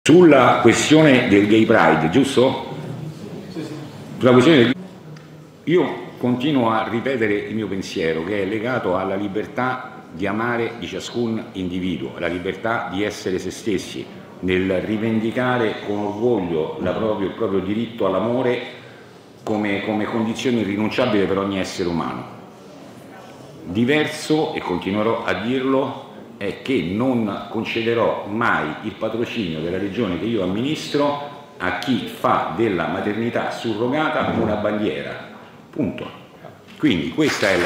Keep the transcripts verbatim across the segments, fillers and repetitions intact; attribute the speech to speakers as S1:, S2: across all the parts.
S1: Sulla questione del Gay Pride, giusto? Sulla questione del... Io continuo a ripetere il mio pensiero, che è legato alla libertà di amare di ciascun individuo, la libertà di essere se stessi, nel rivendicare con orgoglio la proprio, il proprio diritto all'amore come, come condizione irrinunciabile per ogni essere umano. Diverso, e continuerò a dirlo, è che non concederò mai il patrocinio della regione che io amministro a chi fa della maternità surrogata una bandiera. Punto. Quindi questa è la...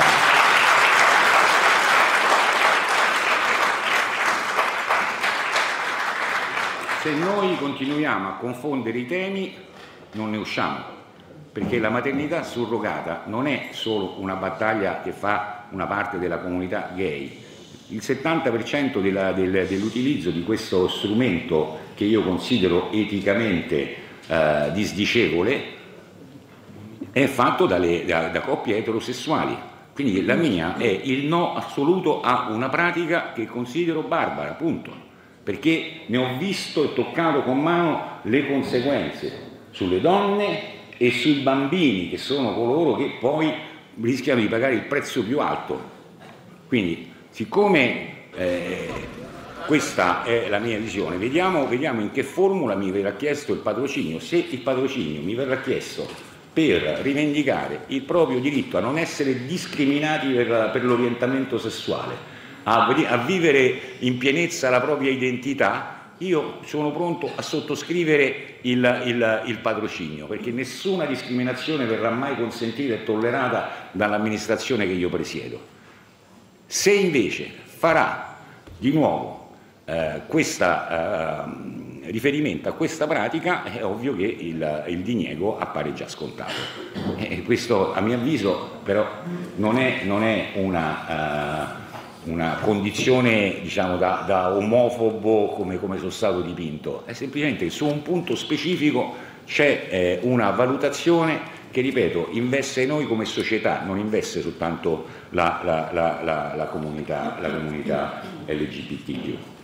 S1: Se noi continuiamo a confondere i temi non ne usciamo, perché la maternità surrogata non è solo una battaglia che fa una parte della comunità gay. Il settanta per cento della, del, dell'utilizzo di questo strumento, che io considero eticamente eh, disdicevole, è fatto dalle, da, da coppie eterosessuali. Quindi la mia è il no assoluto a una pratica che considero barbara, punto. Perché ne ho visto e toccato con mano le conseguenze sulle donne e sui bambini, che sono coloro che poi rischiano di pagare il prezzo più alto. Quindi, siccome eh, questa è la mia visione, vediamo, vediamo in che formula mi verrà chiesto il patrocinio. Se il patrocinio mi verrà chiesto per rivendicare il proprio diritto a non essere discriminati per, per l'orientamento sessuale, a, a vivere in pienezza la propria identità, io sono pronto a sottoscrivere il, il, il patrocinio, perché nessuna discriminazione verrà mai consentita e tollerata dall'amministrazione che io presiedo. Se invece farà di nuovo eh, questa, eh, riferimento a questa pratica, è ovvio che il, il diniego appare già scontato. E questo, a mio avviso, però non è, non è una, uh, una condizione, diciamo, da, da omofobo come, come sono stato dipinto, è semplicemente su un punto specifico c'è eh, una valutazione che, ripeto, investe noi come società, non investe soltanto la, la, la, la, la, comunità, la comunità L G B T Q.